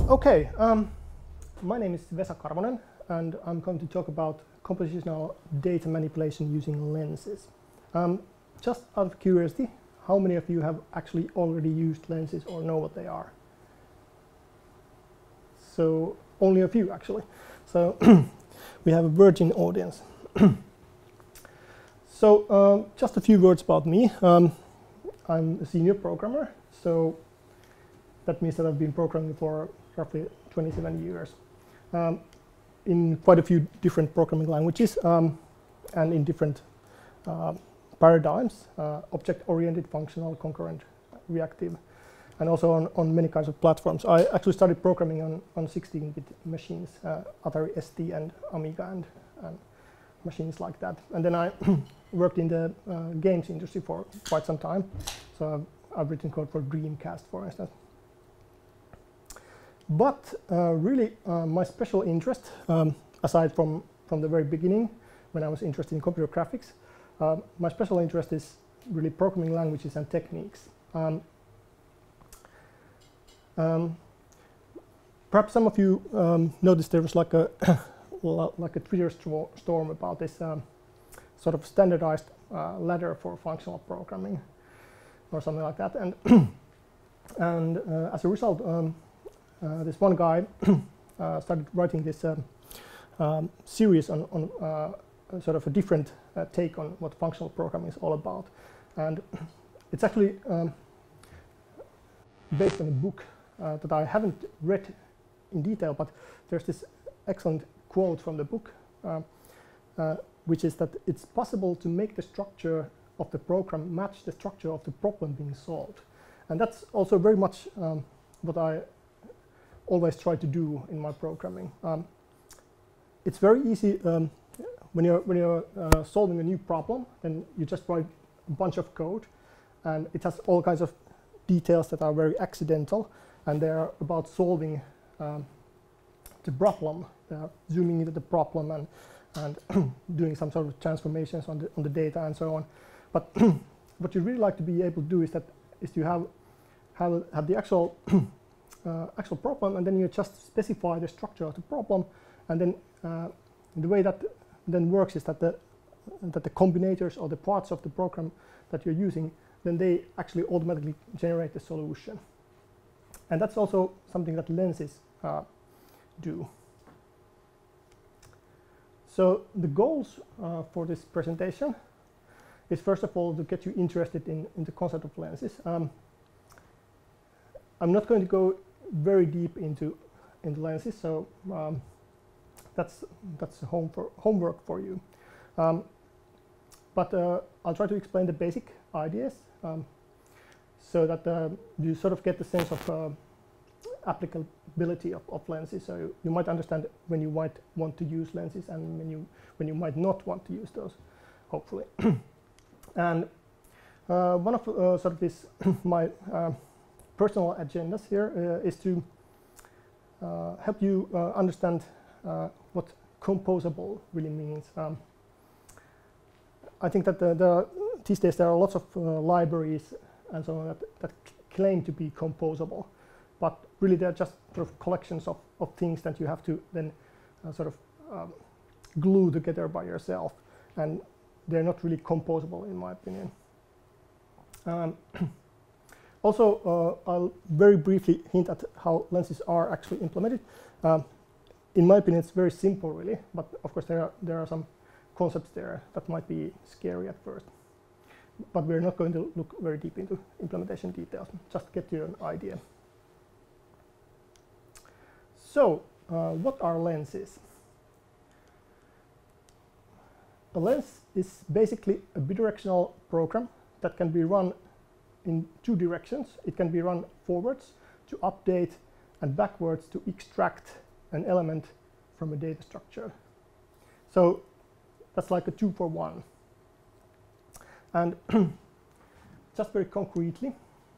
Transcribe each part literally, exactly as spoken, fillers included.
Okay, um, my name is Vesa Karvonen, and I'm going to talk about compositional data manipulation using lenses. Um, just out of curiosity, how many of you have actually already used lenses or know what they are? So only a few, actually. So we have a virgin audience. So um, just a few words about me. Um, I'm a senior programmer, so that means that I've been programming for roughly twenty-seven years um, in quite a few different programming languages um, and in different uh, paradigms, uh, object-oriented, functional, concurrent, reactive, and also on, on many kinds of platforms. I actually started programming on, on sixteen bit machines, uh, Atari S T and Amiga and, and machines like that. And then I worked in the uh, games industry for quite some time. So I've, I've written code for Dreamcast, for instance. But uh, really, uh, my special interest, um, aside from, from the very beginning, when I was interested in computer graphics, uh, my special interest is really programming languages and techniques. Um, um, perhaps some of you um, noticed there was like a like a Twitter storm about this um, sort of standardized uh, ladder for functional programming, or something like that. And and uh, as a result, um, Uh, this one guy uh, started writing this um, um, series on, on uh, sort of a different uh, take on what functional programming is all about. And it's actually um, based on a book uh, that I haven't read in detail, but there's this excellent quote from the book, uh, uh, which is that it's possible to make the structure of the program match the structure of the problem being solved. And that's also very much um, what I always try to do in my programming. Um, it's very easy um, when you're when you're uh, solving a new problem, then you just write a bunch of code, and it has all kinds of details that are very accidental, and they're about solving um, the problem, uh, zooming into the problem, and and doing some sort of transformations on the on the data and so on. But what you really like to be able to do is that is to have have have the actual Uh, actual problem, and then you just specify the structure of the problem, and then uh, the way that then works is that the that the combinators or the parts of the program that you're using, then they actually automatically generate the solution. And that's also something that lenses uh, do. So the goals uh, for this presentation is first of all to get you interested in, in the concept of lenses. Um, I'm not going to go very deep into into lenses, so um, that's that's home for homework for you. Um, but uh, I'll try to explain the basic ideas um, so that uh, you sort of get the sense of uh, applicability of, of lenses. So you, you might understand when you might want to use lenses and when you when you might not want to use those, hopefully. And uh, one of uh, sort of this my uh, personal agendas here uh, is to uh, help you uh, understand uh, what composable really means. Um, I think that the, the, these days there are lots of uh, libraries and so on that, that claim to be composable, but really they're just sort of collections of, of things that you have to then uh, sort of um, glue together by yourself, and they're not really composable in my opinion. Um, Also, uh, I'll very briefly hint at how lenses are actually implemented. Um, in my opinion, it's very simple, really, but of course there are, there are some concepts there that might be scary at first. But we're not going to look very deep into implementation details, just get you an idea. So, uh, what are lenses? A lens is basically a bidirectional program that can be run in two directions. It can be run forwards to update and backwards to extract an element from a data structure. So that's like a two for one. And just very concretely,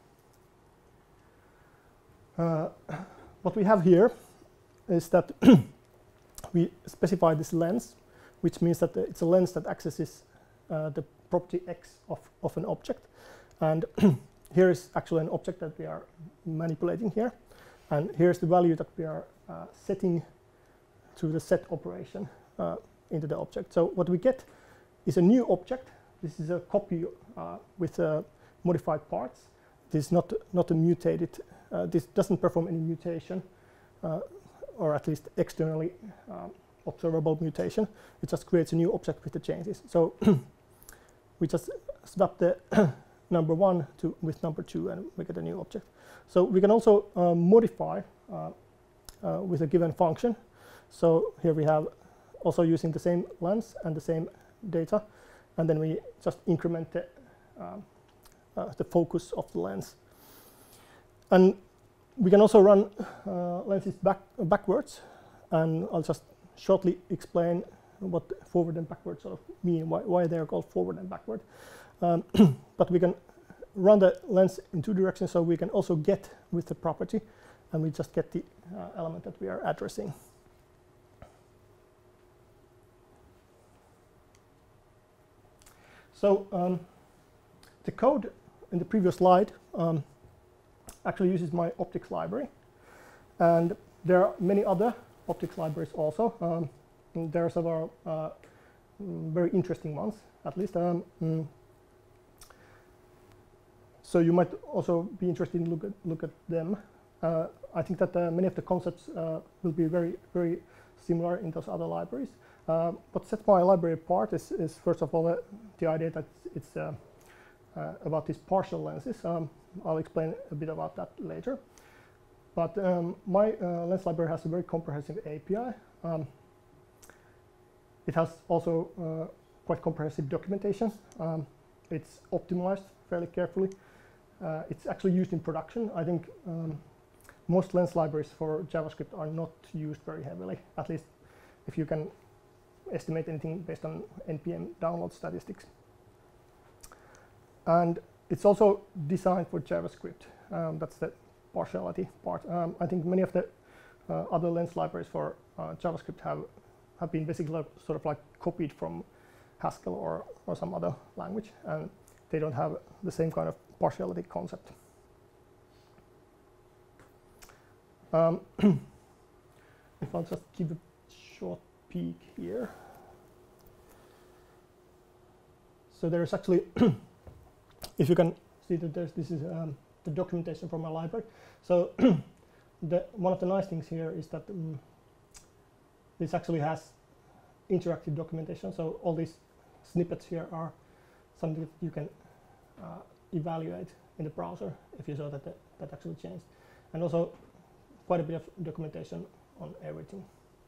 uh, what we have here is that we specify this lens, which means that it's a lens that accesses uh, the property X of, of an object. And here is actually an object that we are manipulating here. And here's the value that we are uh, setting through the set operation uh, into the object. So what we get is a new object. This is a copy uh, with uh, modified parts. This is not, not a mutated, uh, this doesn't perform any mutation, uh, or at least externally uh, observable mutation. It just creates a new object with the changes. So we just swap the number one to with number two, and we get a new object. So we can also uh, modify uh, uh, with a given function. So here we have also using the same lens and the same data, and then we just increment the, um, uh, the focus of the lens. And we can also run uh, lenses back, uh, backwards, and I'll just shortly explain what forward and backward sort of mean, why, why they're called forward and backward. Um, but we can run the lens in two directions, so we can also get with the property, and we just get the uh, element that we are addressing. So um, the code in the previous slide um, actually uses my optics library, and there are many other optics libraries also. Um, there are several uh, very interesting ones, at least. Um, mm, so you might also be interested in look at look at them. Uh, I think that uh, many of the concepts uh, will be very very similar in those other libraries. Uh, what sets my library apart is, is first of all uh, the idea that it's uh, uh, about these partial lenses. Um, I'll explain a bit about that later. But um, my uh, lens library has a very comprehensive A P I. Um, it has also uh, quite comprehensive documentation. Um, it's optimized fairly carefully. Uh, it's actually used in production. I think um, most lens libraries for JavaScript are not used very heavily, at least if you can estimate anything based on N P M download statistics. And it's also designed for JavaScript. Um, that's the partiality part. Um, I think many of the uh, other lens libraries for uh, JavaScript have have been basically sort of like copied from Haskell or, or some other language, and they don't have the same kind of partiality concept. Um, if I'll just give a short peek here. So there's actually, if you can see that there's, this is um, the documentation from my library. So the, one of the nice things here is that um, this actually has interactive documentation. So all these snippets here are something that you can uh, evaluate in the browser if you saw that the, that actually changed. And also quite a bit of documentation on everything.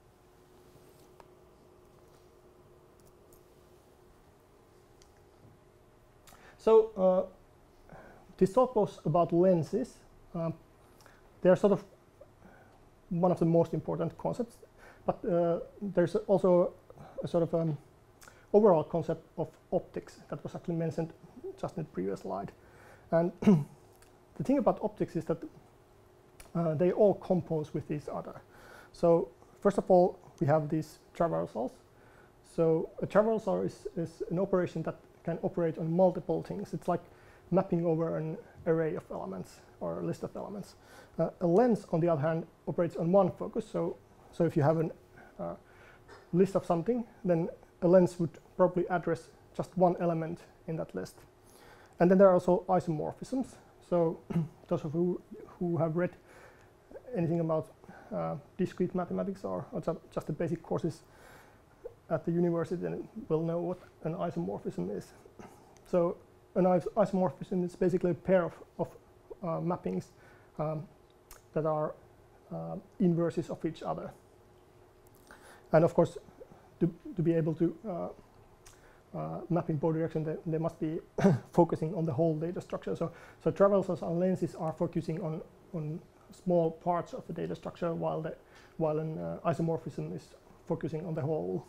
So uh, this talk was about lenses. Um, they're sort of one of the most important concepts, but uh, there's also a sort of um, overall concept of optics that was actually mentioned just in the previous slide. And the thing about optics is that uh, they all compose with each other. So first of all, we have these traversals. So a traversal is, is an operation that can operate on multiple things. It's like mapping over an array of elements or a list of elements. Uh, a lens, on the other hand, operates on one focus. So, so if you have a uh, list of something, then a lens would probably address just one element in that list. And then there are also isomorphisms. So those of you who have read anything about uh, discrete mathematics or, or just the basic courses at the university, then will know what an isomorphism is. So an is isomorphism is basically a pair of, of uh, mappings um, that are uh, inverses of each other. And of course, to, to be able to uh, uh, map in both directions, they, they must be focusing on the whole data structure. So, so traversals and lenses are focusing on, on small parts of the data structure, while, the, while an uh, isomorphism is focusing on the whole.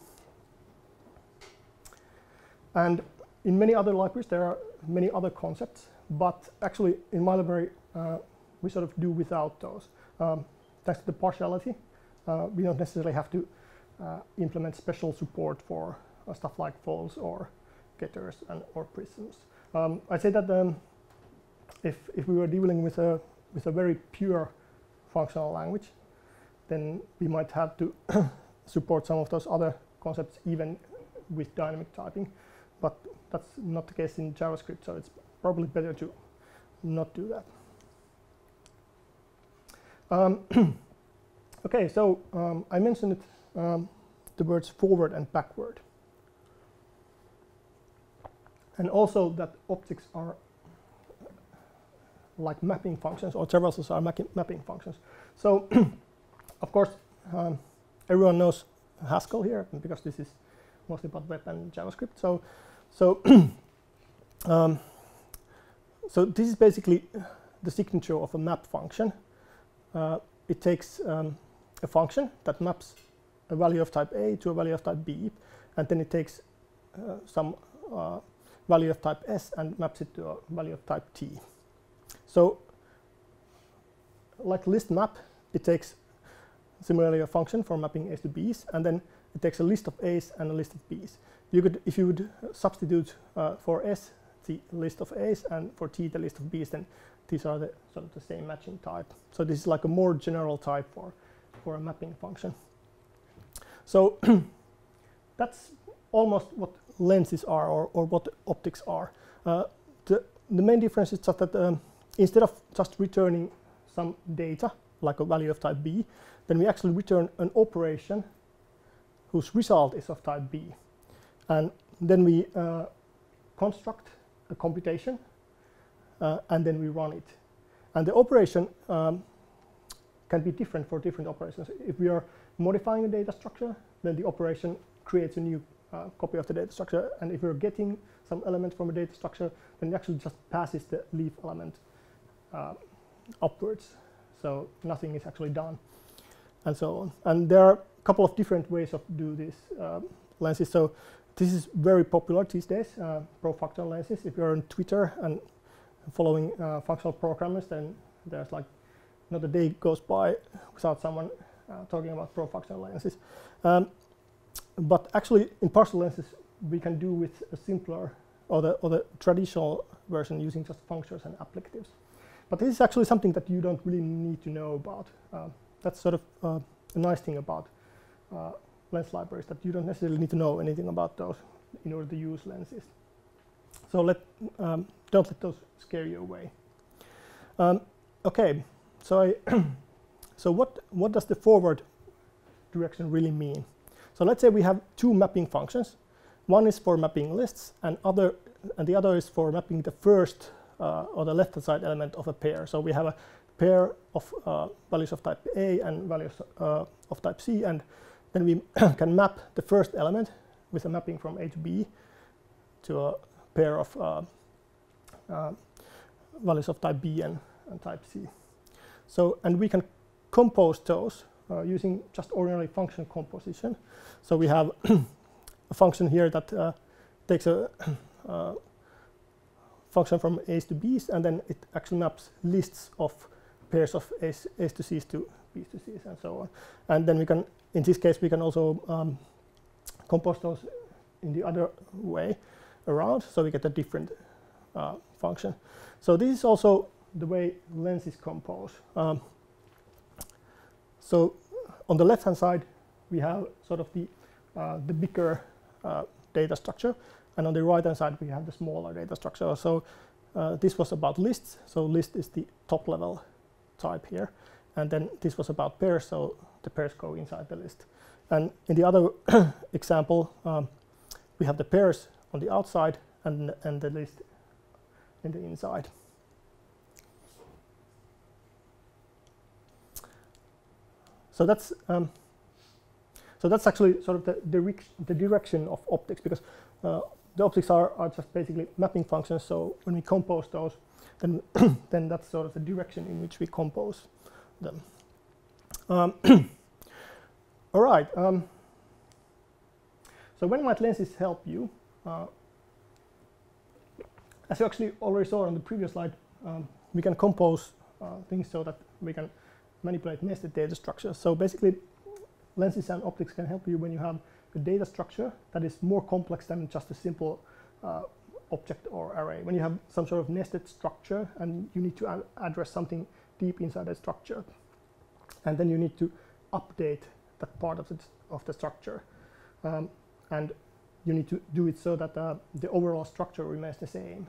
And in many other libraries, there are many other concepts, but actually in my library, uh, we sort of do without those. Um, thanks to the partiality, uh, we don't necessarily have to uh, implement special support for uh, stuff like folds or getters and or prisms. Um, I'd say that um, if, if we were dealing with a, with a very pure functional language, then we might have to support some of those other concepts even with dynamic typing. But that's not the case in JavaScript, so it's probably better to not do that. Um, okay, so um, I mentioned it, um, the words forward and backward. And also that objects are like mapping functions, or traversals are mapping functions. So, of course, um, everyone knows Haskell here, because this is mostly about web and JavaScript. So, so, um, so this is basically the signature of a map function. Uh, it takes um, a function that maps a value of type A to a value of type B, and then it takes uh, some uh, value of type S and maps it to a value of type T. So, like list map, it takes similarly a function for mapping A's to B's, and then it takes a list of A's and a list of B's. You could, if you would substitute uh, for S the list of A's and for T the list of B's, then these are the sort of the same matching type. So this is like a more general type for for a mapping function. So that's almost what lenses are, or, or what optics are. Uh, the, the main difference is just that um, instead of just returning some data, like a value of type B, then we actually return an operation whose result is of type B. And then we uh, construct a computation, uh, and then we run it. And the operation um, can be different for different operations. If we are modifying a data structure, then the operation creates a new uh, copy of the data structure. And if we're getting some element from a data structure, then it actually just passes the leaf element uh, upwards. So nothing is actually done, and so on. And there are a couple of different ways of do this uh, lenses. So this is very popular these days, uh, pro-functional lenses. If you're on Twitter and following uh, functional programmers, then there's like not a day goes by without someone uh, talking about pro-functional lenses. Um, but actually, in partial lenses, we can do with a simpler or the, or the traditional version using just functions and applicatives. But this is actually something that you don't really need to know about. Uh, that's sort of uh, a nice thing about uh, lens libraries, that you don't necessarily need to know anything about those in order to use lenses. So let, um, don't let those scare you away. Um, okay, so I so what what does the forward direction really mean? So let's say we have two mapping functions. One is for mapping lists, and other and the other is for mapping the first uh, or the left-hand side element of a pair. So we have a pair of uh, values of type A and values uh, of type C, and then we can map the first element with a mapping from A to B to a pair of uh, uh, values of type B and, and type C. So, and we can compose those uh, using just ordinary function composition. So we have a function here that uh, takes a uh, function from A's to B's, and then it actually maps lists of pairs of A's, A's to C's to B's to C's, and so on. And then we can, in this case, we can also um, compose those in the other way around, so we get a different uh, function. So this is also the way lens is composed. Um, so on the left-hand side, we have sort of the uh, the bigger uh, data structure, and on the right-hand side, we have the smaller data structure. So uh, this was about lists. So list is the top-level type here, and then this was about pairs. So the pairs go inside the list. And in the other example, um, we have the pairs on the outside and and the list in the inside. So that's um, so that's actually sort of the direc the direction of optics, because uh, the optics are, are just basically mapping functions. So when we compose those, then then that's sort of the direction in which we compose them. Um, all right. Um, so when might lenses help you? Uh, as you actually already saw on the previous slide, um, we can compose uh, things so that we can manipulate nested data structures. So basically, lenses and optics can help you when you have a data structure that is more complex than just a simple uh, object or array. When you have some sort of nested structure and you need to ad address something deep inside that structure. and then you need to update that part of the, of the structure. Um, and you need to do it so that uh, the overall structure remains the same.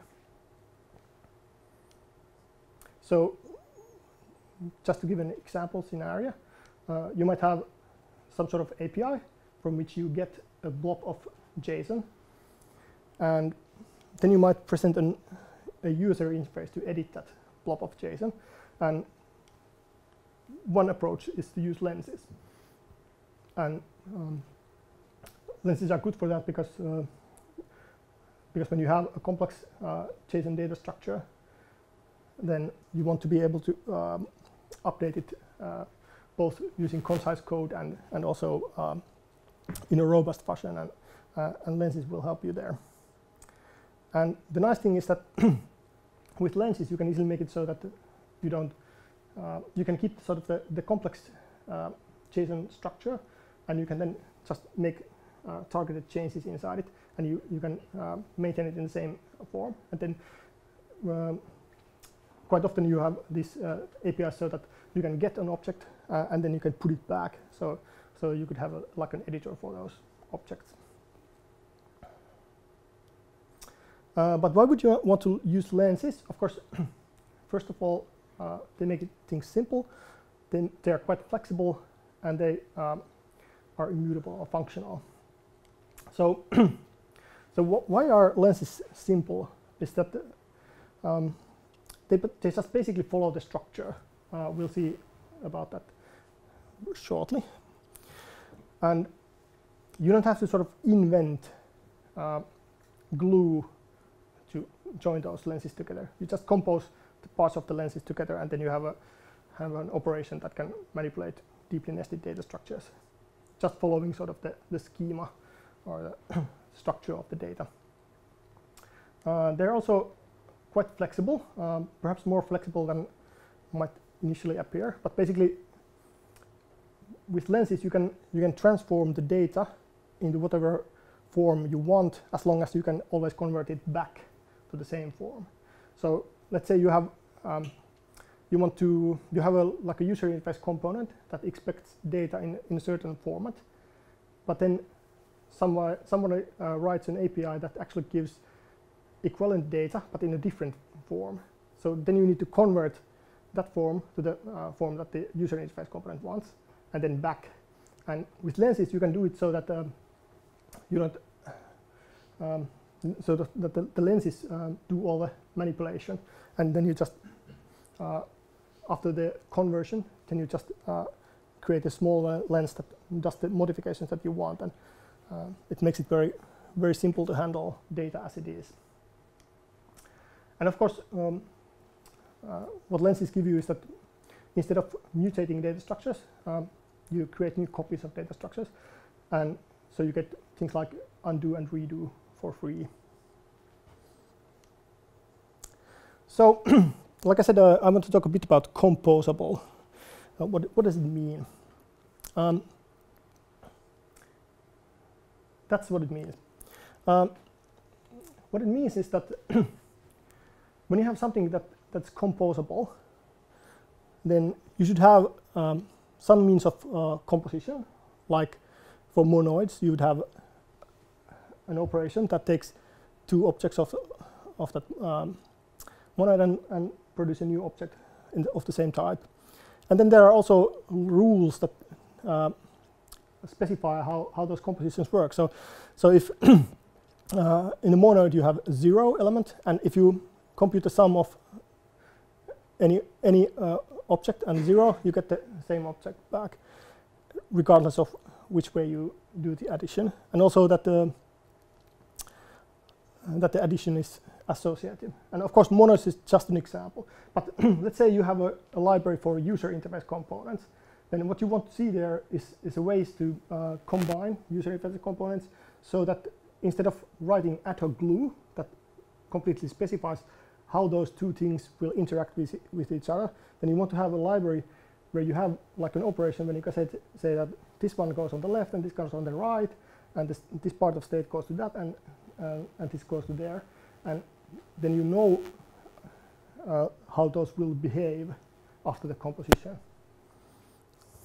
So just to give an example scenario, uh, you might have some sort of A P I from which you get a blob of JSON, and then you might present an, a user interface to edit that blob of JSON. And one approach is to use lenses. And um, lenses are good for that because uh, because when you have a complex uh, JSON data structure, then you want to be able to um, update it uh, both using concise code and and also um, in a robust fashion, and uh, and lenses will help you there. And the nice thing is that with lenses you can easily make it so that you don't uh, you can keep sort of the, the complex uh, JSON structure, and you can then just make uh, targeted changes inside it, and you you can uh, maintain it in the same form. And then um, quite often you have this uh, A P I so that you can get an object uh, and then you can put it back. So so you could have a, like an editor for those objects. Uh, but why would you want to use lenses? Of course, first of all, uh, they make it, things simple. Then they are quite flexible, and they um, are immutable or functional. So, so wh why are lenses simple? Is that um, they, they just basically follow the structure. Uh, we'll see about that shortly. And you don't have to sort of invent uh, glue to join those lenses together. You just compose the parts of the lenses together, and then you have a have an operation that can manipulate deeply nested data structures, just following sort of the, the schema or the structure of the data. Uh, they're also quite flexible, um, perhaps more flexible than might initially appear. But basically, with lenses, you can you can transform the data into whatever form you want, as long as you can always convert it back to the same form. So let's say you have um, you want to you have a like a user interface component that expects data in in a certain format, but then somebody somebody uh, writes an A P I that actually gives equivalent data but in a different form. So then you need to convert that form to the uh, form that the user interface component wants, and then back. And with lenses you can do it so that um, you don't um, so that, that the, the lenses um, do all the manipulation, and then you just uh, after the conversion then you just uh, create a small uh, lens that does the modifications that you want, and uh, it makes it very very simple to handle data as it is. And of course, um, uh, what lenses give you is that instead of mutating data structures, um, you create new copies of data structures, and so you get things like undo and redo for free. So, like I said, uh, I want to talk a bit about composable. Uh, what, what does it mean? Um, that's what it means. Um, what it means is that when you have something that, that's composable, then you should have um, some means of uh, composition. Like for monoids, you would have an operation that takes two objects of, of that um, monoid and, and produce a new object in the, of the same type. And then there are also rules that uh, specify how, how those compositions work. So, so if uh, in the monoid you have zero element, and if you compute the sum of any any uh, object and zero, you get the same object back, regardless of which way you do the addition, and also that the uh, that the addition is associative. And of course, monoids is just an example. But let's say you have a, a library for user interface components. Then what you want to see there is is a ways to uh, combine user interface components, so that instead of writing ad hoc glue that completely specifies how those two things will interact with, with each other, then you want to have a library where you have like an operation when you can say, say that this one goes on the left and this goes on the right, and this, this part of state goes to that, and uh, and this goes to there, and then you know uh, how those will behave after the composition.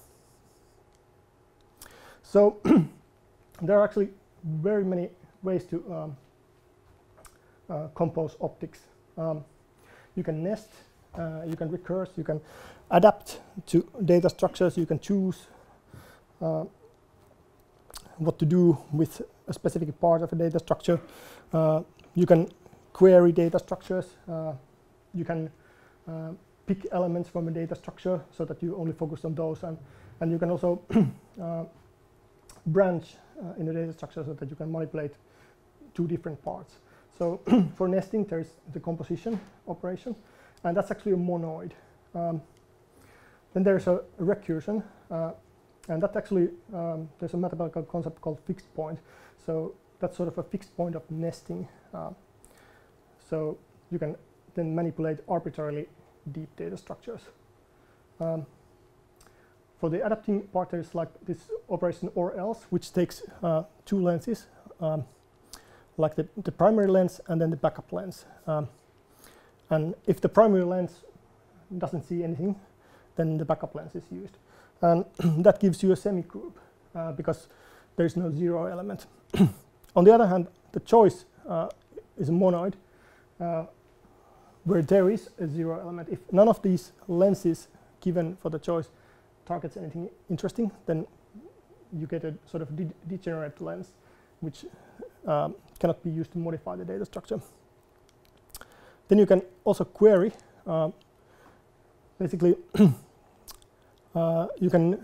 So there are actually very many ways to um, uh, compose optics. Um, you can nest, uh, you can recurse, you can adapt to data structures, you can choose uh, what to do with a specific part of a data structure. Uh, you can query data structures, uh, you can uh, pick elements from a data structure so that you only focus on those, and, and you can also uh, branch uh, in the data structure so that you can manipulate two different parts. So for nesting, there's the composition operation, and that's actually a monoid. Um, then there's a recursion, uh, and that actually, um, there's a mathematical concept called fixed point. So that's sort of a fixed point of nesting. Uh, so you can then manipulate arbitrarily deep data structures. Um, for the adapting part, there's like this operation or else, which takes uh, two lenses, um, like the, the primary lens and then the backup lens. Um, and if the primary lens doesn't see anything, then the backup lens is used. And that gives you a semigroup uh, because there is no zero element. On the other hand, the choice uh, is a monoid uh, where there is a zero element. If none of these lenses given for the choice targets anything interesting, then you get a sort of de degenerate lens which um, cannot be used to modify the data structure. Then you can also query. Uh, basically, uh, you can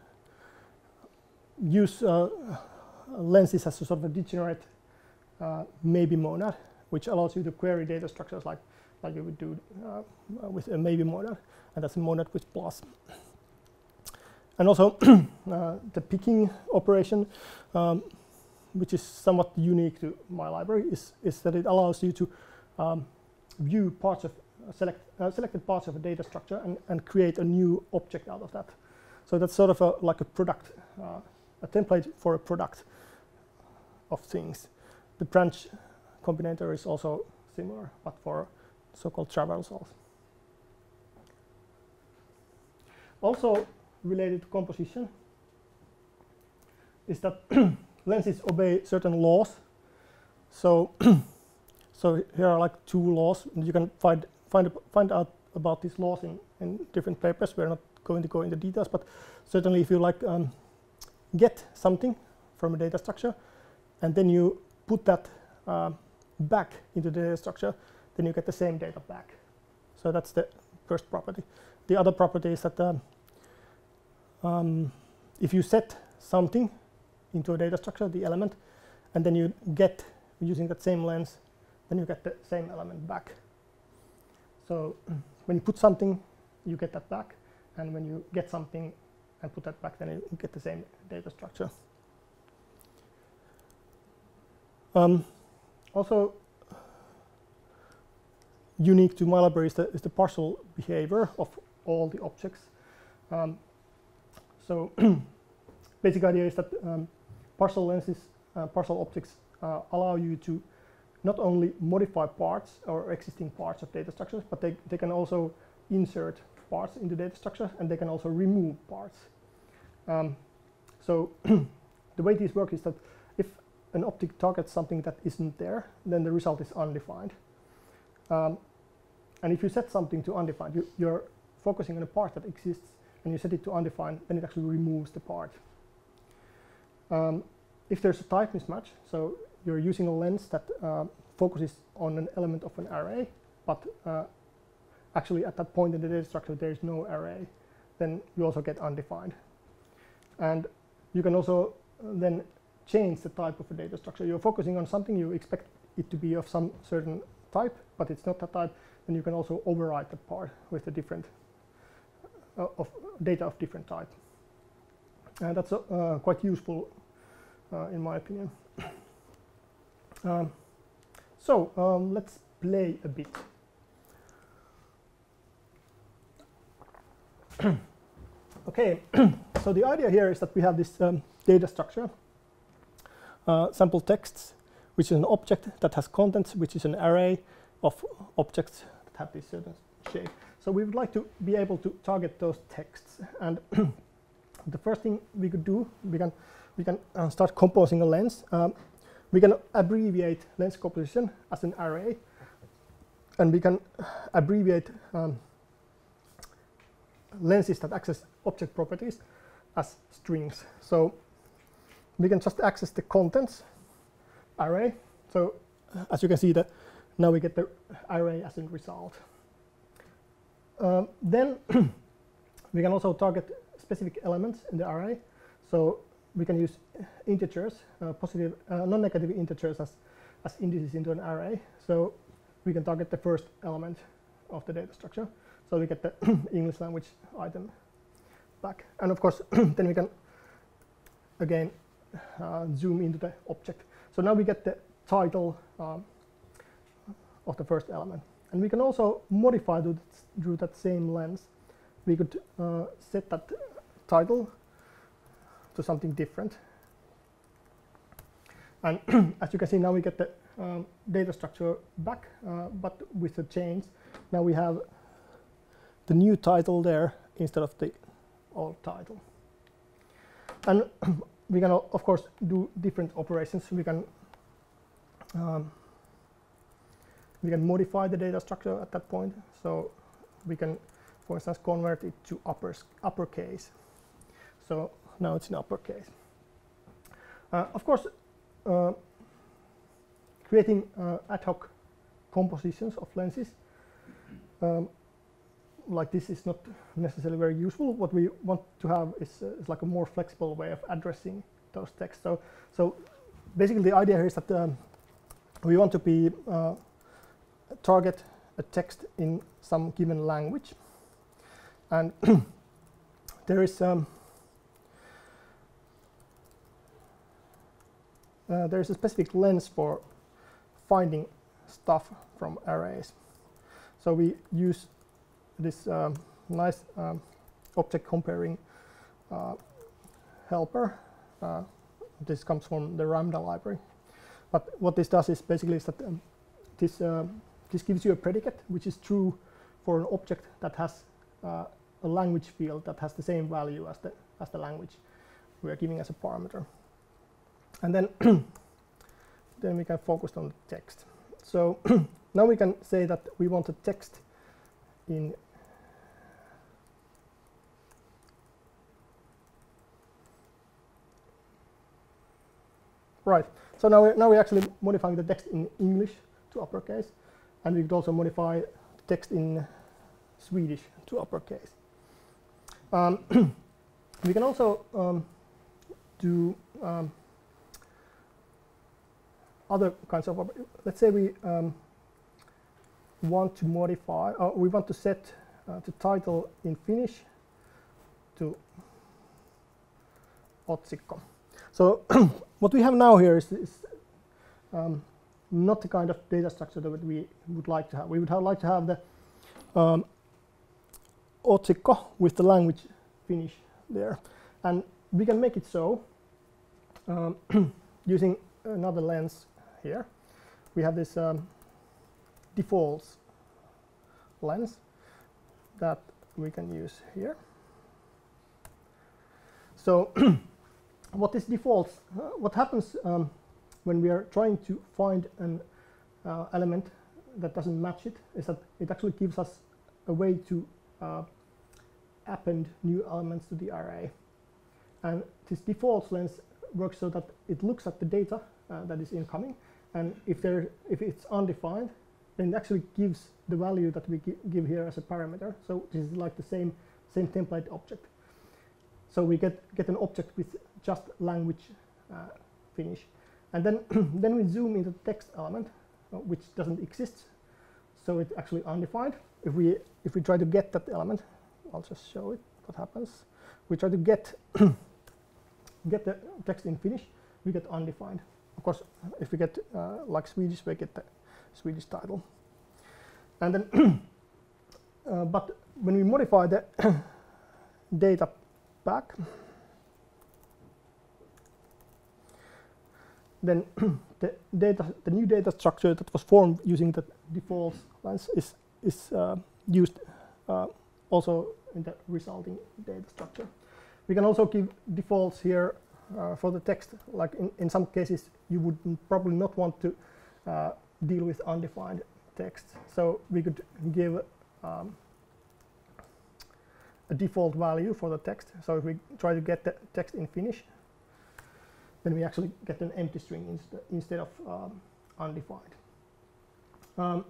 use uh, lenses as a sort of a degenerate uh, maybe monad, which allows you to query data structures like, like you would do uh, with a maybe monad, and that's a monad with plus. And also uh, the picking operation, um, which is somewhat unique to my library, is, is that it allows you to um, view parts of uh, select uh, selected parts of a data structure and, and create a new object out of that. So that's sort of a, like a product, uh, a template for a product of things. The branch combinator is also similar, but for so-called traversals. Also related to composition is that lenses obey certain laws. So, so here are like two laws. You can find find find out about these laws in, in different papers. We're not going to go into details, but certainly if you like um, get something from a data structure, and then you put that uh, back into the data structure, then you get the same data back. So that's the first property. The other property is that um, um, if you set something into a data structure, the element, and then you get, using that same lens, then you get the same element back. So when you put something, you get that back, and when you get something and put that back, then you get the same data structure. Um, also unique to my library is the, is the partial behavior of all the objects. Um, so basic idea is that um, partial lenses, uh, partial objects uh, allow you to not only modify parts or existing parts of data structures, but they, they can also insert parts into data structure, and they can also remove parts. Um, so the way these work is that if an object targets something that isn't there, then the result is undefined. Um, and if you set something to undefined, you, you're focusing on a part that exists, and you set it to undefined, then it actually removes the part. Um, if there's a type mismatch, so you're using a lens that uh, focuses on an element of an array, but uh, actually at that point in the data structure there is no array, then you also get undefined. And you can also uh, then change the type of a data structure. You're focusing on something, you expect it to be of some certain type, but it's not that type, then you can also override that part with a different uh, of data of different type. And that's uh, quite useful uh, in my opinion. Um, so um, let's play a bit. Okay, so the idea here is that we have this um, data structure, uh, sample texts, which is an object that has contents, which is an array of objects that have this certain shape. So we would like to be able to target those texts, and the first thing we could do, we can we can uh, start composing a lens. Um, we can abbreviate lens composition as an array, and we can abbreviate um, lenses that access object properties as strings. So we can just access the contents array. So as you can see, that now we get the array as a result. Um, then we can also target specific elements in the array. So we can use integers, uh, positive, uh, non-negative integers as, as indices into an array. So we can target the first element of the data structure. So we get the English language item back. And of course, then we can again uh, zoom into the object. So now we get the title um, of the first element. And we can also modify to through that same lens. We could uh, set that title to something different. And as you can see, now we get the um, data structure back, uh, but with the change. Now we have the new title there instead of the old title. And we can, of course, do different operations. We can um, we can modify the data structure at that point. So we can, for instance, convert it to upper uppercase. So now it's in uppercase. Uh, of course, uh, creating uh, ad hoc compositions of lenses um, like this is not necessarily very useful. What we want to have is, uh, is like a more flexible way of addressing those texts. So, so basically the idea here is that um, we want to be uh, target a text in some given language, and there is um, uh, there is a specific lens for finding stuff from arrays. So we use this um, nice um, object comparing uh, helper. Uh, this comes from the Lambda library. But what this does is basically is that um, this uh, this gives you a predicate which is true for an object that has uh, a language field that has the same value as the as the language we are giving as a parameter. And then then we can focus on the text. So now we can say that we want a text in right. So now we're, now we're actually modifying the text in English to uppercase, and we could also modify the text in Swedish to uppercase. Um, we can also um, do um, other kinds of, let's say we um, want to modify, or we want to set uh, the title in Finnish to otsikko. So what we have now here is, is um, not the kind of data structure that we would like to have. We would have, like to have the um, otsikko with the language Finnish there, and we can make it so um, using another lens here. We have this um, defaults lens that we can use here. So what this defaults, uh, what happens um, when we are trying to find an uh, element that doesn't match it is that it actually gives us a way to uh, append new elements to the array. And this defaults lens works so that it looks at the data uh, that is incoming, and if there if it's undefined, then it actually gives the value that we gi give here as a parameter. So this is like the same same template object. So we get get an object with just language uh, Finnish, and then then we zoom into the text element, uh, which doesn't exist, so it's actually undefined. If we if we try to get that element, I'll just show it. What happens? We try to get get the text in Finnish, we get undefined. Of course, if we get uh, like Swedish, we get the Swedish title. And then, uh, but when we modify the data back, then the data, the new data structure that was formed using the defaults lens is is uh, used uh, also in the resulting data structure. We can also give defaults here uh, for the text. Like in, in some cases, you would probably not want to uh, deal with undefined text. So we could give um, a default value for the text. So if we try to get the text in Finnish, then we actually get an empty string inst instead of um, undefined. Um,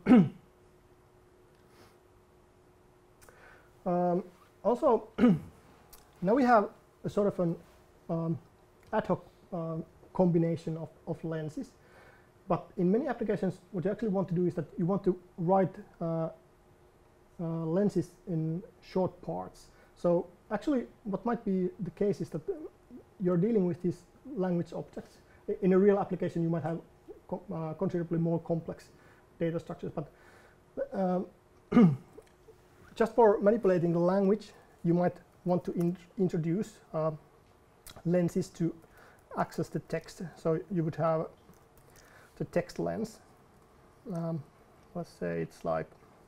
um, also, now we have a sort of an um, ad hoc um, combination of, of lenses. But in many applications, what you actually want to do is that you want to write uh, uh, lenses in short parts. So actually, what might be the case is that you're dealing with these language objects. In a real application, you might have co uh, considerably more complex data structures. But um, just for manipulating the language, you might want to in introduce uh, lenses to access the text. So you would have the text lens. Um, let's say it's like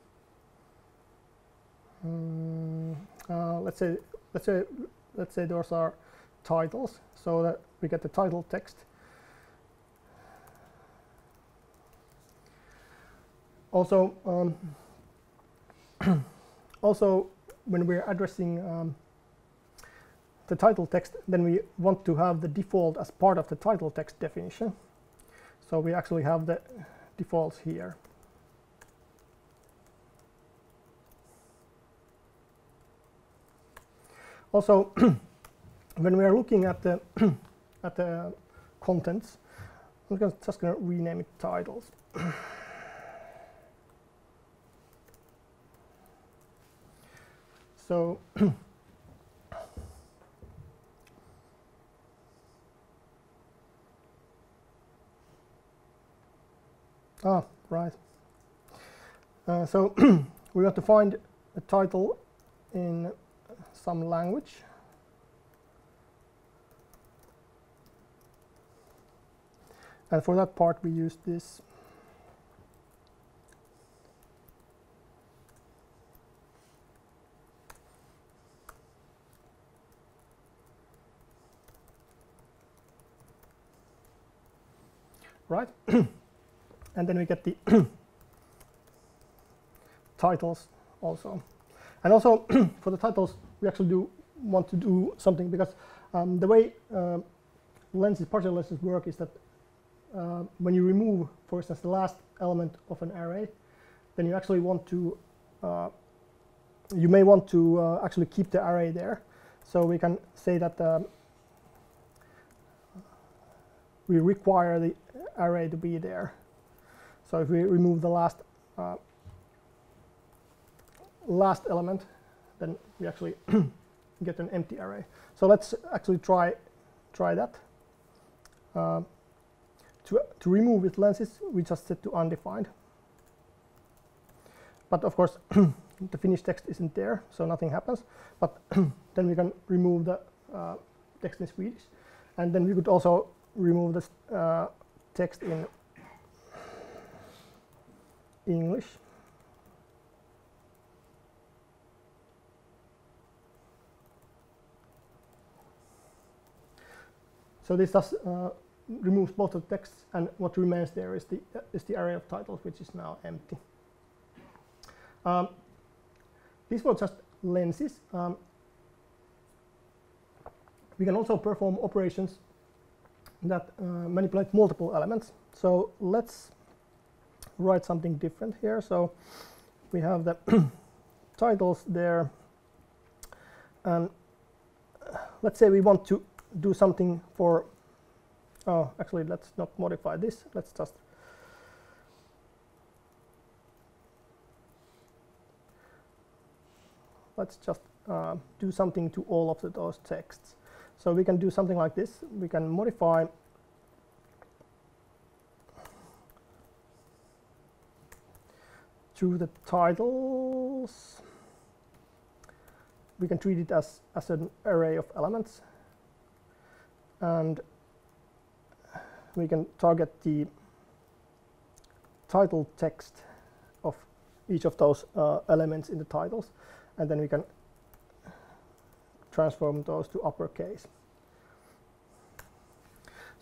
um, uh, let's say let's say let's say those are titles, so that we get the title text. Also, um, also when we're addressing um, the title text, then we want to have the default as part of the title text definition. So we actually have the defaults here. Also, when we are looking at the at the contents, I'm just going to rename it titles. So ah, right. Uh, so we have to find a title in some language. And for that part, we use this right? And then we get the titles also. And also for the titles, we actually do want to do something, because um, the way uh, lenses, partial lenses work is that uh, when you remove, for instance, the last element of an array, then you actually want to, uh, you may want to uh, actually keep the array there. So we can say that um, we require the array to be there. So if we remove the last uh, last element, then we actually get an empty array. So let's actually try try that. Uh, to to remove with lenses, we just set to undefined. But of course, the Finnish text isn't there, so nothing happens. But then we can remove the uh, text in Swedish, and then we could also remove the uh, text in English. So this does uh, removes both the texts, and what remains there is the uh, is the array of titles, which is now empty. Um, these were just lenses. Um, we can also perform operations that uh, manipulate multiple elements. So let's write something different here. So we have the titles there, and let's say we want to do something for, oh, actually let's not modify this, let's just let's just uh, do something to all of the, those texts. So we can do something like this. We can modify to the titles. We can treat it as, as an array of elements, and we can target the title text of each of those uh, elements in the titles, and then we can transform those to uppercase.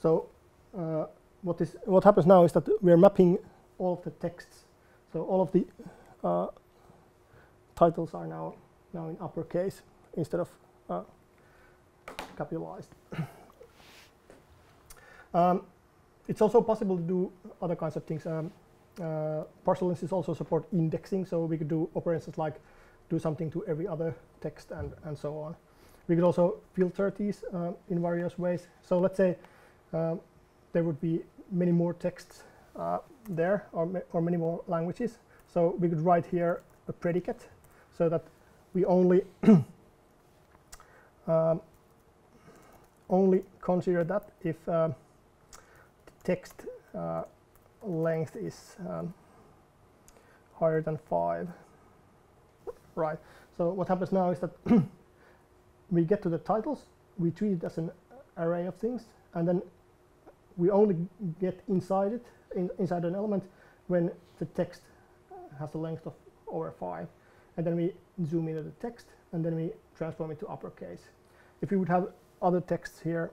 So uh, what is what happens now is that we are mapping all of the texts. So all of the uh, titles are now now in uppercase instead of uh, capitalized. um, it's also possible to do other kinds of things. Um, uh, partial lenses also support indexing, so we could do operations like do something to every other text and, and so on. We could also filter these uh, in various ways. So let's say uh, there would be many more texts uh, there, or, ma or many more languages. So we could write here a predicate so that we only um, only consider that if uh, the text uh, length is um, higher than five. Right. So what happens now is that we get to the titles, we treat it as an array of things, and then we only get inside it, in, inside an element, when the text has a length of over five. And then we zoom into the text, and then we transform it to uppercase. If we would have other texts here,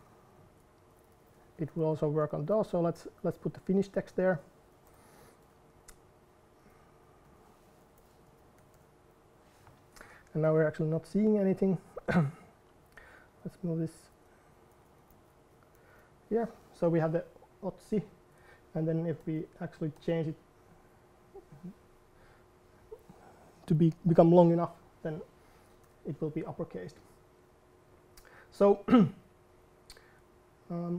it will also work on those. So let's let's put the finished text there. And now we're actually not seeing anything. Let's move this here. So we have the otsi, and then if we actually change it to be become long enough, then it will be uppercased. So um,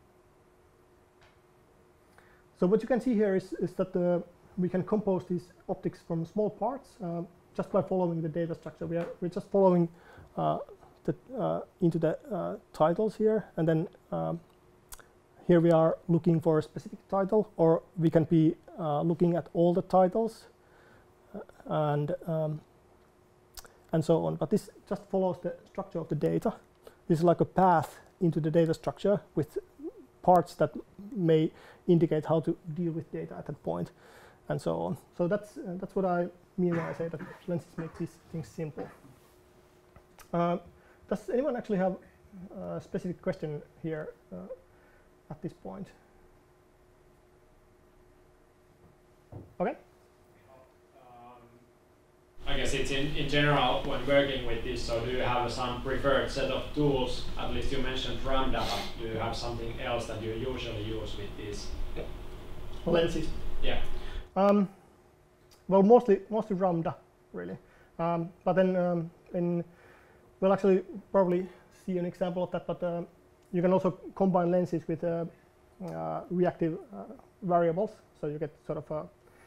so what you can see here is, is that uh, we can compose these optics from small parts uh, just by following the data structure. We are we're just following uh, the, uh, into the uh, titles here, and then um, here we are looking for a specific title, or we can be uh, looking at all the titles uh, and um, and so on. But this just follows the structure of the data. This is like a path into the data structure with parts that may indicate how to deal with data at that point, and so on. So that's uh, that's what I mean when I say that lenses make these things simple. Uh, does anyone actually have a specific question here uh, at this point? Okay. I guess it's in, in general when working with this, so do you have some preferred set of tools? At least you mentioned Ramda, but do you have something else that you usually use with these lenses? Yeah. Um, well, mostly mostly Ramda, really. Um, but then um, in, we'll actually probably see an example of that, but uh, you can also combine lenses with uh, uh, reactive uh, variables, so you get sort of a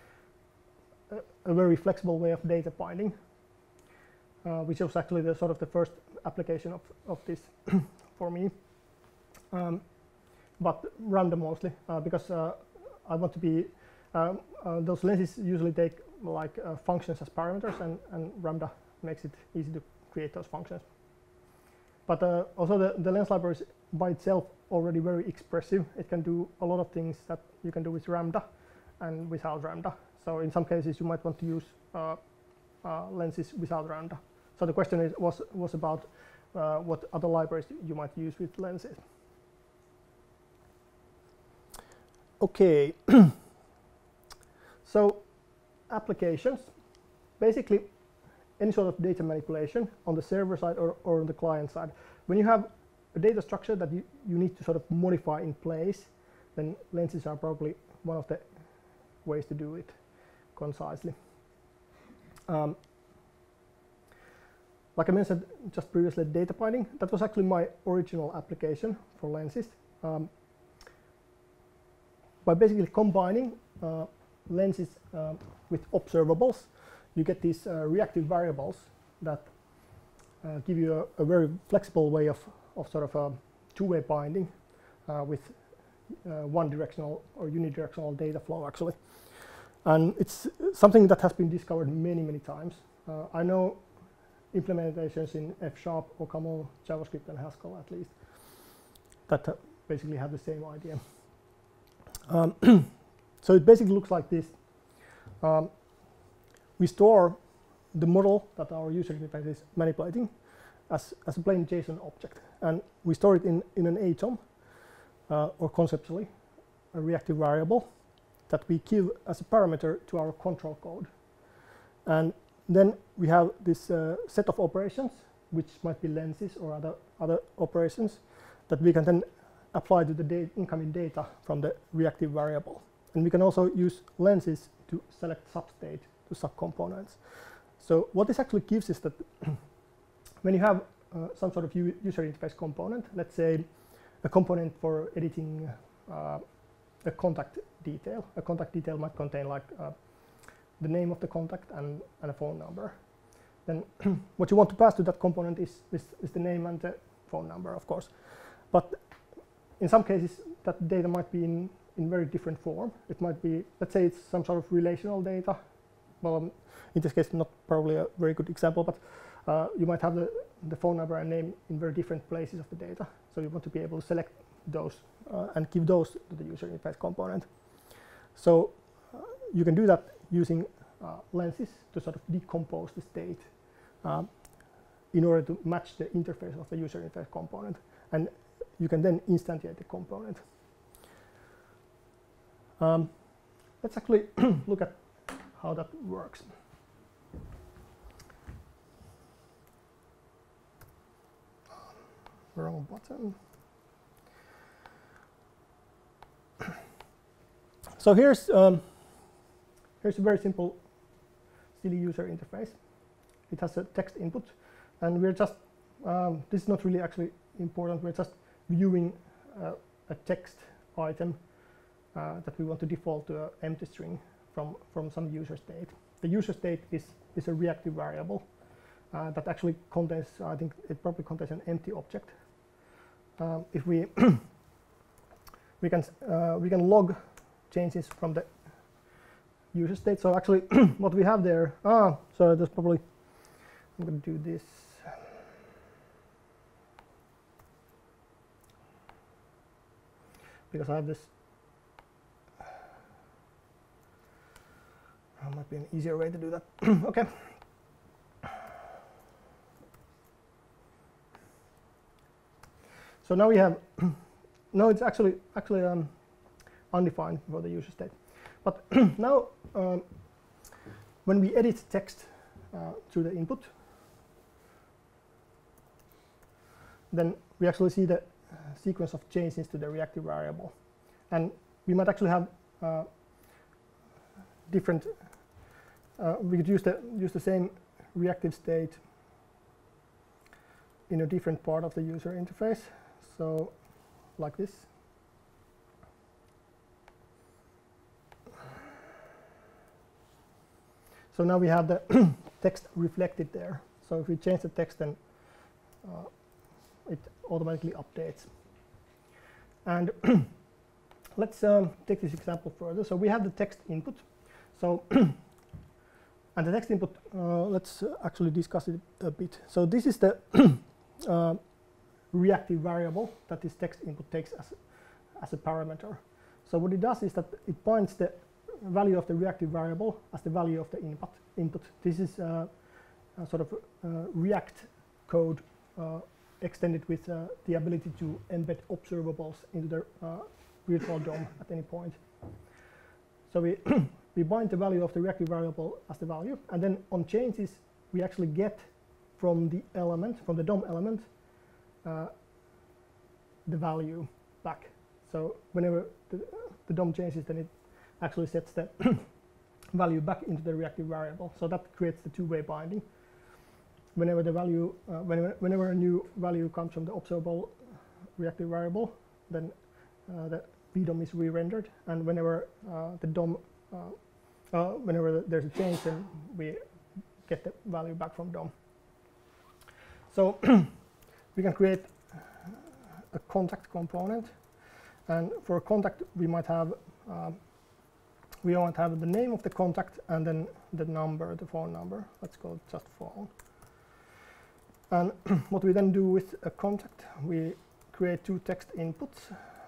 a very flexible way of data binding, uh, which was actually the sort of the first application of, of this for me. Um, but Ramda mostly, uh, because uh, I want to be, um, uh, those lenses usually take like uh, functions as parameters, and, and Ramda makes it easy to create those functions. But uh, also the, the lens library is by itself already very expressive. It can do a lot of things that you can do with Ramda and without Ramda. So in some cases you might want to use uh, uh, lenses without Ramda. So the question is, was, was about uh, what other libraries you might use with lenses. Okay, so applications, basically any sort of data manipulation on the server side or, or on the client side. When you have a data structure that you, you need to sort of modify in place, then lenses are probably one of the ways to do it concisely. Um, like I mentioned just previously, data binding, that was actually my original application for lenses. Um, by basically combining uh, lenses um, with observables, you get these uh, reactive variables that uh, give you a, a very flexible way of, of sort of a two-way binding uh, with uh, one-directional or unidirectional data flow actually. And it's something that has been discovered many, many times. Uh, I know implementations in F sharp, O C A M L, JavaScript, and Haskell at least that uh, basically have the same idea. Um, so it basically looks like this. Um, we store the model that our user interface is manipulating as, as a plain JSON object, and we store it in, in an atom uh, or conceptually, a reactive variable that we give as a parameter to our control code. And then we have this uh, set of operations, which might be lenses or other, other operations, that we can then apply to the da incoming data from the reactive variable. And we can also use lenses to select substate to subcomponents. So what this actually gives is that when you have uh, some sort of user interface component, let's say a component for editing uh, a contact detail. A contact detail might contain like uh, the name of the contact and, and a phone number. Then what you want to pass to that component is, is, is the name and the phone number, of course. But in some cases, that data might be in, in very different form. It might be, let's say it's some sort of relational data. Well, um, in this case, not probably a very good example, but uh, you might have the, the phone number and name in very different places of the data. So you want to be able to select those uh, and give those to the user interface component. So uh, you can do that using uh, lenses to sort of decompose the state um, in order to match the interface of the user interface component. And you can then instantiate the component. Um, let's actually look at how that works. Wrong button. So here's um, here's a very simple, silly user interface. It has a text input, and we're just um, this is not really actually important. We're just viewing uh, a text item uh, that we want to default to an empty string from from some user state. The user state is is a reactive variable uh, that actually contains. I think it probably contains an empty object. Um, if we we can uh, we can log changes from the user state. So actually, what we have there. Ah, so there's probably. I'm going to do this. Because I have this. That might be an easier way to do that. Okay. So now we have, no, it's actually actually um, undefined for the user state. But now, um, when we edit text uh, through the input, then we actually see the uh, sequence of changes to the reactive variable, and we might actually have uh, different. Uh, we could use the use the same reactive state in a different part of the user interface. So, like this. So now we have the text reflected there. So if we change the text, then uh, it automatically updates. And let's um, take this example further. So we have the text input. So and the text input, uh, let's actually discuss it a bit. So this is the uh, reactive variable that this text input takes as, as a parameter. So what it does is that it points the value of the reactive variable as the value of the input. input. This is uh, a sort of uh, React code uh, extended with uh, the ability to embed observables into the uh, virtual D O M at any point. So we, we bind the value of the reactive variable as the value, and then on changes we actually get from the element, from the D O M element, Uh, the value back. So whenever the, the D O M changes, then it actually sets the value back into the reactive variable. So that creates the two-way binding. Whenever the value, uh, whenever, whenever a new value comes from the observable reactive variable, then uh, the V D O M is re-rendered, and whenever uh, the D O M, uh, uh, whenever there's a change, then we get the value back from D O M. So we can create a contact component, and for a contact we might have um, we want to have the name of the contact and then the number, the phone number. Let's call it just phone. And what we then do with a contact, we create two text inputs.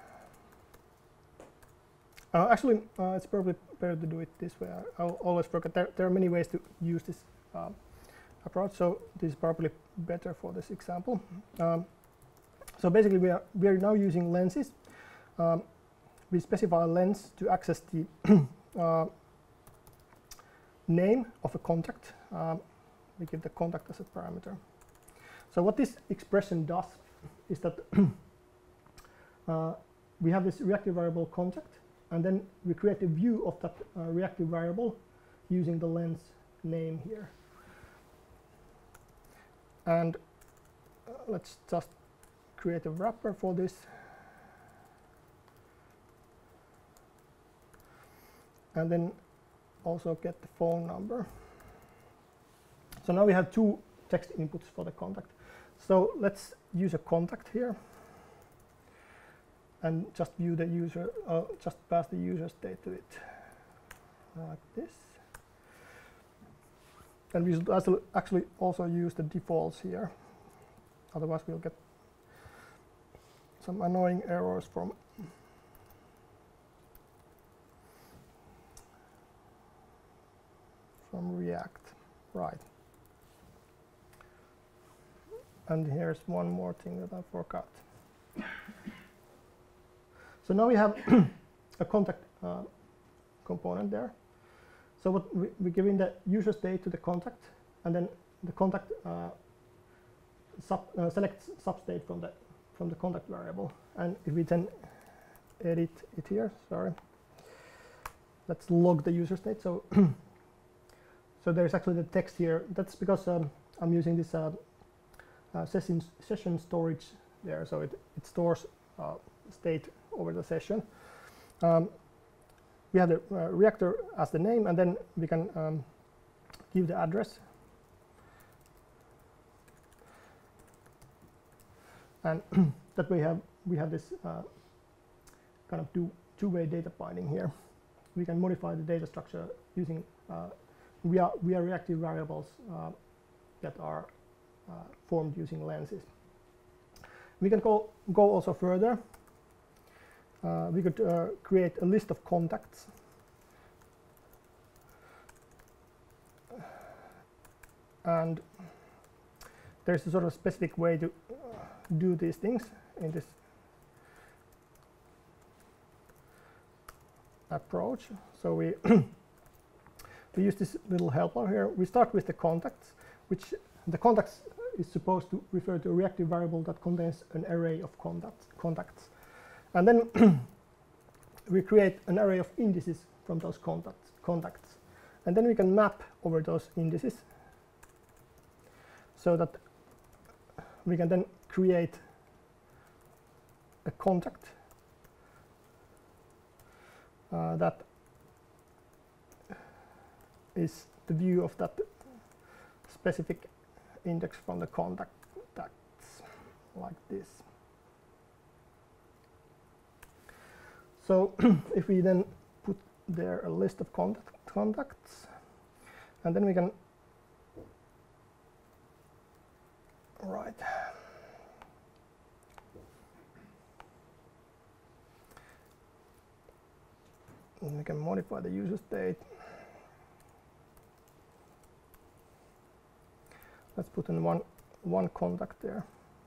Uh, actually, uh, it's probably better to do it this way. I'll always forget. There, there are many ways to use this uh, approach, so this is probably better for this example. Um, so basically, we are we are now using lenses um, we specify a lens to access the uh, name of a contact. Um, we give the contact as a parameter. So what this expression does is that uh, we have this reactive variable contact, and then we create a view of that uh, reactive variable using the lens name here. And uh, let's just create a wrapper for this. And then also get the phone number. So now we have two text inputs for the contact. So let's use a contact here and just view the user, uh, just pass the user state to it like this. And we should actually also use the defaults here. Otherwise we'll get some annoying errors from from React. Right. And here's one more thing that I forgot. So now we have a contact uh, component there. So what we, we're giving the user state to the contact, and then the contact uh, sub, uh, selects substate from the from the contact variable. And if we then edit it here, sorry, let's log the user state. So so there's actually the text here. That's because um, I'm using this uh, uh, session session storage there. So it it stores uh, state over the session. Um, we have the uh, reactor as the name, and then we can um, give the address. And that we have we have this uh, kind of two two-way data binding here. We can modify the data structure using uh, we are we are reactive variables uh, that are uh, formed using lenses. We can go go also further. Uh, we could uh, create a list of contacts, and there's a sort of specific way to uh, do these things in this approach. So we we use this little helper here. We start with the contacts, which the contacts is supposed to refer to a reactive variable that contains an array of contacts. contacts. And then we create an array of indices from those contacts, contacts. And then we can map over those indices so that we can then create a contact uh, that is the view of that specific index from the contacts, like this. So if we then put there a list of contact contacts, and then we can right and we can modify the user state. Let's put in one one contact there.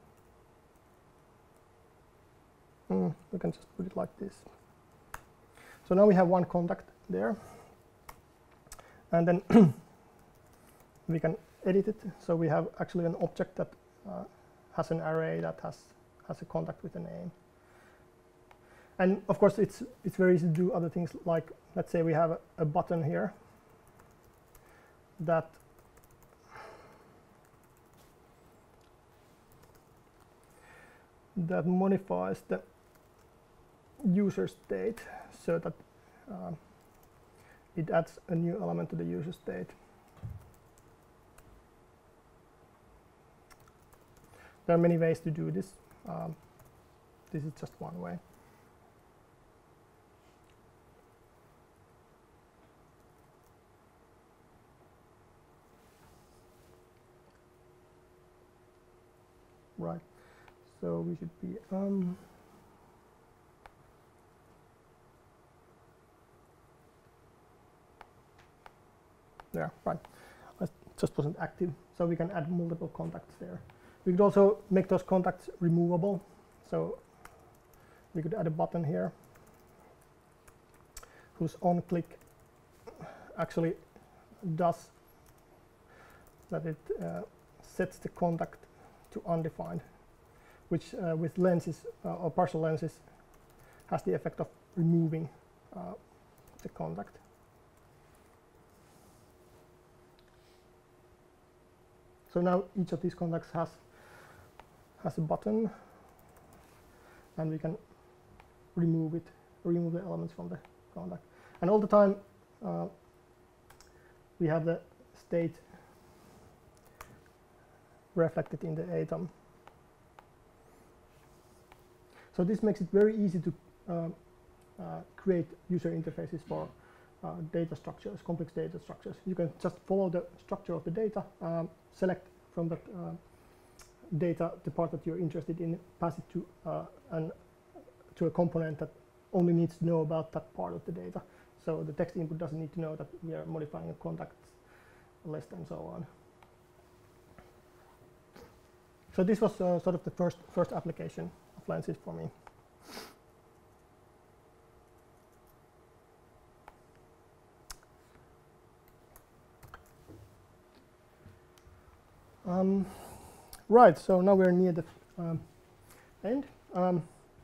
Mm, we can just put it like this. So now we have one contact there, and then we can edit it. So we have actually an object that uh, has an array that has has a contact with a name. And of course, it's it's very easy to do other things, like let's say we have a, a button here that that modifies the user state so that uh, it adds a new element to the user state. There are many ways to do this. Um, this is just one way. Right. So we should be um, there, right. It just wasn't active, so we can add multiple contacts there. We could also make those contacts removable. So we could add a button here whose on click actually does that it uh, sets the contact to undefined, which uh, with lenses uh, or partial lenses has the effect of removing uh, the contact. So now each of these contacts has has a button, and we can remove it, remove the elements from the contact. And all the time uh, we have the state reflected in the atom. So this makes it very easy to uh, uh, create user interfaces for uh, data structures, complex data structures. You can just follow the structure of the data, um, select from that uh, data the part that you're interested in, pass it to uh, an to a component that only needs to know about that part of the data. So the text input doesn't need to know that we are modifying a contact list and so on. So this was uh, sort of the first first application of lenses for me. Um, right, so now we're near the um, end. Um,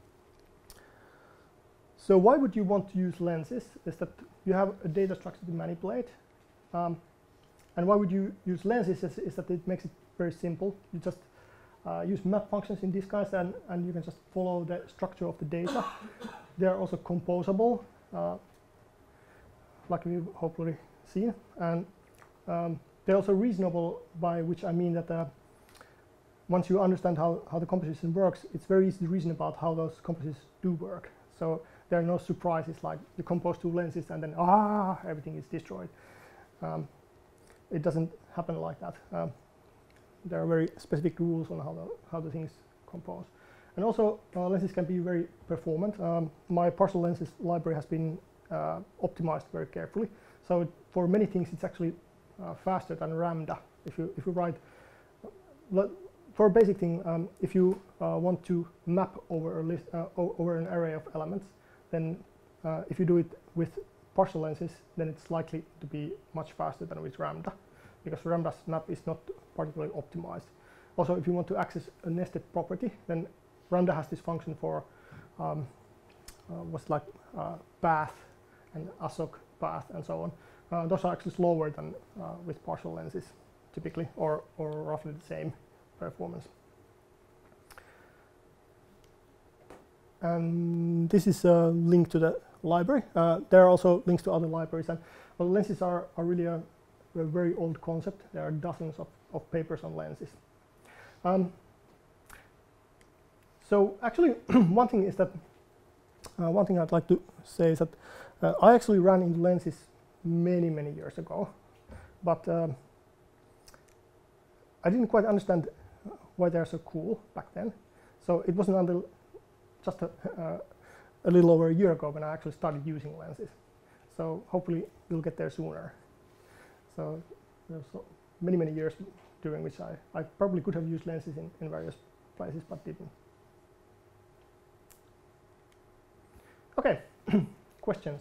so why would you want to use lenses? Is that you have a data structure to manipulate. Um, and why would you use lenses is, is that it makes it very simple. You just uh, use map functions in this case, and, and you can just follow the structure of the data. They are also composable, uh, like we've hopefully seen. And um, they're also reasonable, by which I mean that uh, once you understand how, how the composition works, it's very easy to reason about how those compositions do work. So there are no surprises like you compose two lenses and then ah, everything is destroyed. Um, it doesn't happen like that. Um, there are very specific rules on how the, how the things compose. And also uh, lenses can be very performant. Um, my partial lenses library has been uh, optimized very carefully. So it, for many things it's actually Uh, faster than Ramda. If you if you write uh, for a basic thing, um, if you uh, want to map over a list uh, over an array of elements, then uh, if you do it with partial lenses, then it's likely to be much faster than with Ramda, because Ramda's map is not particularly optimized. Also, if you want to access a nested property, then Ramda has this function for um, uh, what's like uh, path and ASOC path and so on. Uh, those are actually slower than uh, with partial lenses typically, or, or roughly the same performance. And this is a link to the library. Uh, there are also links to other libraries. And well, lenses are, are really a, a very old concept. There are dozens of, of papers on lenses. Um, so actually, one thing is that uh, one thing I'd like to say is that uh, I actually ran into lenses many, many years ago, but um, I didn't quite understand why they're so cool back then. So it wasn't until just a, uh, a little over a year ago when I actually started using lenses. So hopefully we'll get there sooner. So there's so many, many years during which I, I probably could have used lenses in, in various places, but didn't. Okay, questions?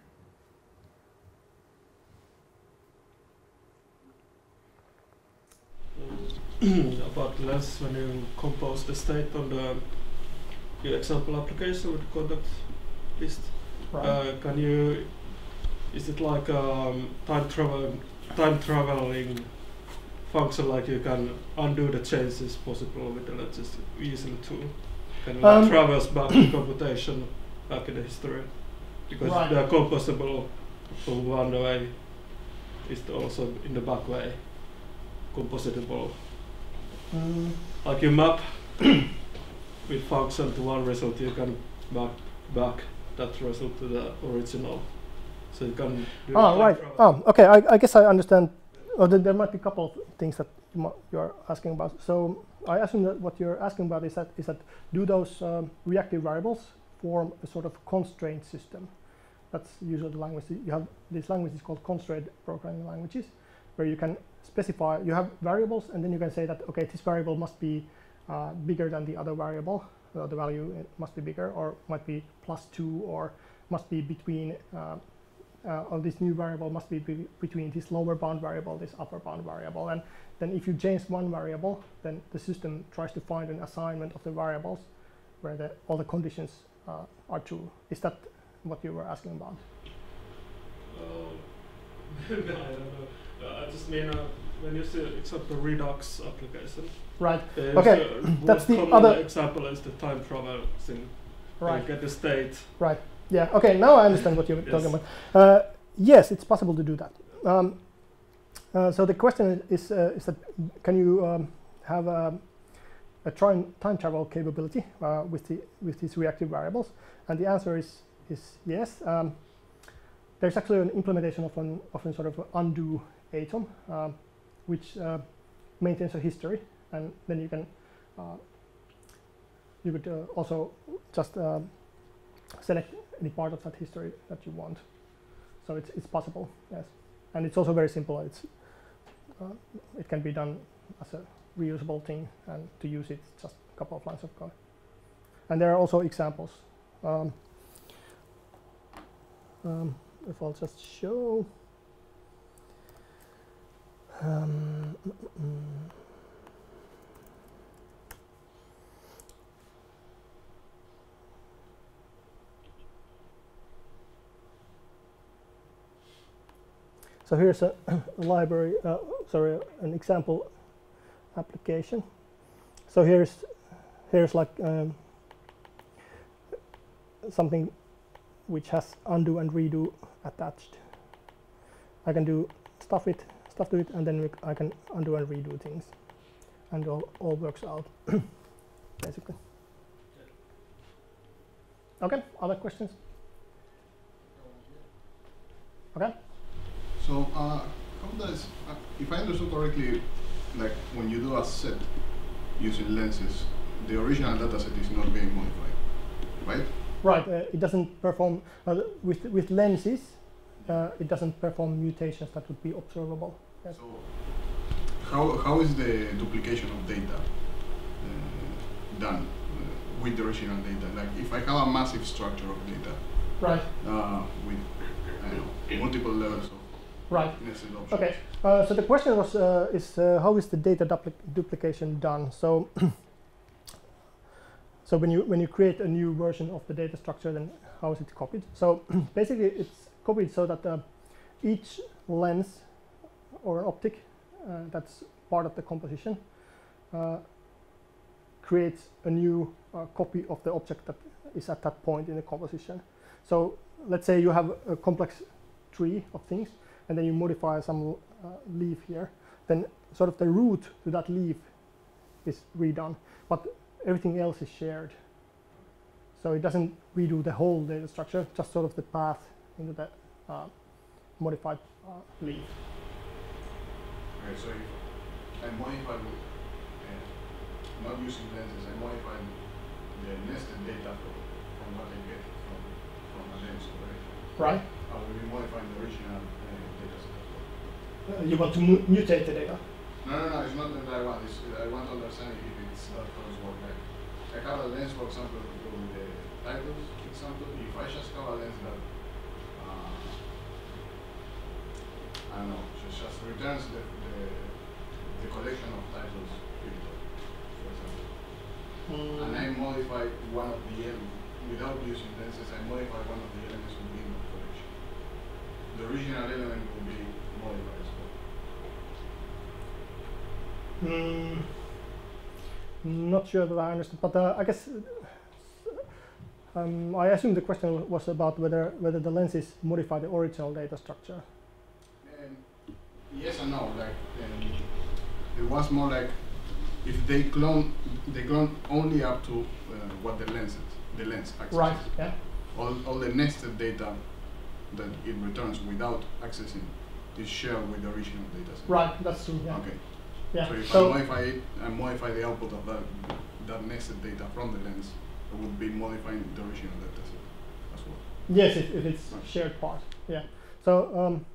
About lens, when you compose the state on the your example application with the contact list, right. uh, can you? Is it like a um, time travel, time traveling function? Like you can undo the changes possible with the lenses easily too. Can you um, traverse back the computation back in the history, because right. they are composable from one way. Is also in the back way compositable. Mm. Like you map with function to one result, you can map back that result to the original. So you can do oh, right. Oh, okay. I, I guess I understand. Oh, then there might be a couple of things that you you're asking about. So I assume that what you're asking about is that is that do those um, reactive variables form a sort of constraint system? That's usually the language. You have this language is called constraint programming languages, where you can specify, you have variables, and then you can say that, okay, this variable must be uh, bigger than the other variable, uh, the value must be bigger, or might be plus two, or must be between, uh, uh, or this new variable must be, be between this lower bound variable, this upper bound variable. And then if you change one variable, then the system tries to find an assignment of the variables where the, all the conditions uh, are true. Is that what you were asking about? Uh, no, I don't know. Uh, I just mean uh, when you see example Redux application. Right. Uh, Okay. So That's the common other example is the time travel thing. Right. You get the state. Right. Yeah. Okay. Now I understand what you're Yes. talking about. Uh, yes, it's possible to do that. Um, uh, so the question is: uh, is that can you um, have a, a time time travel capability uh, with the with these reactive variables? And the answer is is yes. Um, there's actually an implementation of an of a sort of undo atom, um, which uh, maintains a history, and then you can uh, you could uh, also just uh, select any part of that history that you want. So it's it's possible, yes, and it's also very simple. It's uh, it can be done as a reusable thing, and to use it, just a couple of lines of code. And there are also examples. Um, um, if I'll just show. Um, mm, mm. So here's a, a library, uh, sorry, an example application. So here's here's like um, something which has undo and redo attached. I can do stuff it, stuff to it, and then we, I can undo and redo things, and all all works out basically. Okay. Other questions? Okay. So, uh, how does, uh, if I understood correctly, like when you do a set using lenses, the original data set is not being modified, right? Right. Uh, it doesn't perform uh, with with lenses. Uh, it doesn't perform mutations that would be observable. Yes. So, how how is the duplication of data uh, done uh, with the original data? Like, if I have a massive structure of data, Right. uh, with I don't know, multiple levels of Right. nested options. Okay. Uh, so the question was: uh, is uh, how is the data dupli duplication done? So, so when you when you create a new version of the data structure, then how is it copied? So basically, it's copied so that uh, each lens or an optic uh, that's part of the composition uh, creates a new uh, copy of the object that is at that point in the composition. So let's say you have a complex tree of things, and then you modify some uh, leaf here, then sort of the root to that leaf is redone, but everything else is shared. So it doesn't redo the whole data structure, just sort of the path into the uh, modified uh, leaf. Okay, so if I modify, uh, not using lenses, I modify the nested data from, from what I get from, from a lens operation. Right. I will be modifying the original uh, data set as well. Uh, you want to mu mutate the data? No, no, no, it's not that I want. It's, I want to understand if it's that does work. Like, I have a lens, for example, with the titles example. If I just have a lens that, uh, I don't know, just, just returns the, the, the collection of titles filter, for example. Mm. And I modify one of the elements, without using lenses, I modify one of the elements within the collection. The original element will be modified as well. Mm, not sure that I understand, but uh, I guess um, I assume the question was about whether whether the lenses modify the original data structure. Um, yes and no. Like um, it was more like if they clone, they clone only up to uh, what the lens the lens accesses. Right. Yeah. All all the nested data that it returns without accessing is shared with the original data set. Right. That's true. Yeah. Okay. Yeah. So if so I modify it, I modify the output of that that nested data from the lens, I would be modifying the original data set as well. yes, if, if it's Right. shared part. Yeah. So um,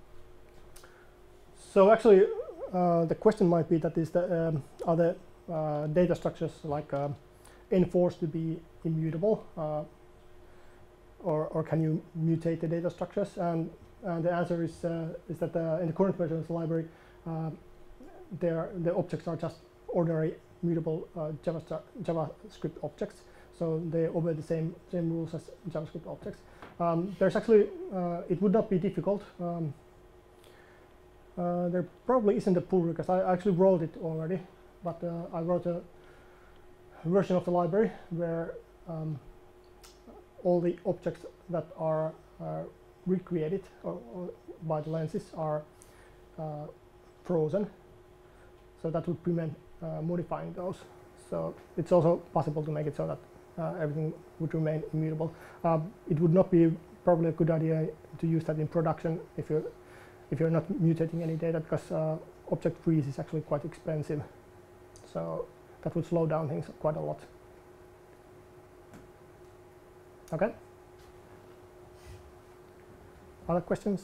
so actually, uh, the question might be that is the um, are the uh, data structures like uh, enforced to be immutable, uh, or, or can you mutate the data structures? And, and the answer is, uh, is that uh, in the current version of the library, uh, there, the objects are just ordinary mutable uh, Java JavaScript objects, so they obey the same, same rules as JavaScript objects. Um, there's actually, uh, it would not be difficult. Um, uh, there probably isn't a pull request. I actually wrote it already, but uh, I wrote a version of the library where um, all the objects that are uh, recreated or, or by the lenses are uh, frozen, so that would prevent uh, modifying those. So it's also possible to make it so that uh, everything would remain immutable. Uh, it would not be probably a good idea to use that in production if you're if you're not mutating any data, because uh, object freeze is actually quite expensive. So that would slow down things quite a lot. Okay. Other questions?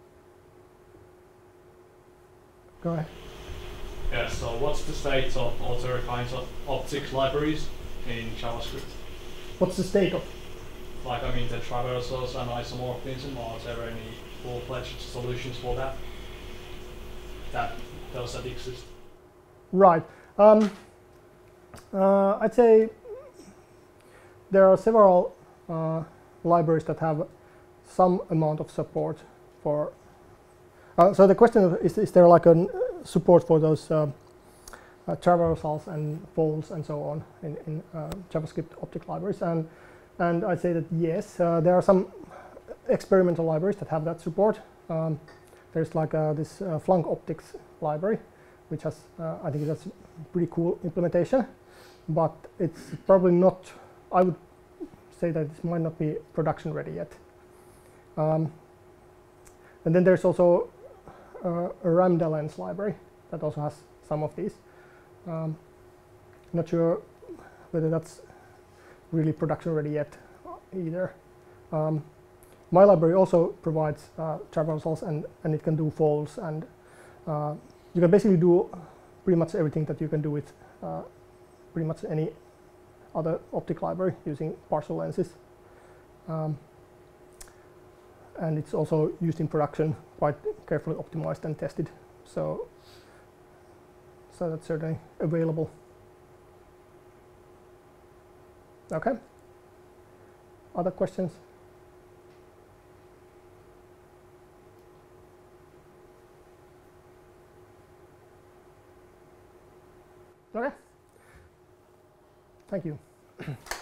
Go ahead. Yeah, so what's the state of other kinds of object libraries in JavaScript? What's the state of? Like, I mean, the traversals and isomorphism, are there any full-fledged solutions for that? That those that exist? Right. Um, uh, I'd say there are several uh, libraries that have some amount of support for. Uh, so the question is: is there like a support for those uh, uh, traversals and folds and so on in, in uh, JavaScript object libraries? And and I'd say that yes, uh, there are some experimental libraries that have that support. Um, there's like uh, this uh, Flunk Optics library, which has uh, I think that's a pretty cool implementation, but it's probably not. I would say that it might not be production ready yet. Um, and then there's also uh, a Ramda lens library that also has some of these. Um, not sure whether that's really production ready yet either. Um, my library also provides uh, traversals, and, and it can do folds, and uh, you can basically do pretty much everything that you can do with uh, pretty much any other optic library using partial lenses. Um, and it's also used in production, quite carefully optimized and tested. So, so that's certainly available. Okay. Other questions? Okay. Thank you.